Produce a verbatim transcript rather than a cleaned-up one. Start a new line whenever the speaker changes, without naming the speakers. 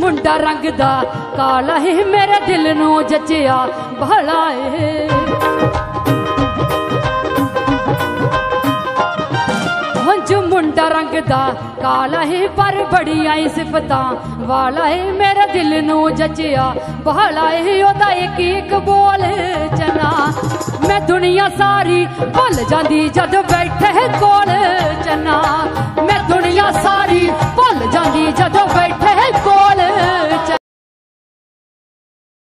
मुंडा रंग दा काला है मेरे दिल नू जचिया भला है जो मुंडा रंग दा काला है पर बड़िया सिफतां वाला है मेरे दिल नू जचिया बहाला है ओदा एक एक बोल चना मैं दुनिया सारी भुल जांदी जद बैठे कोल चना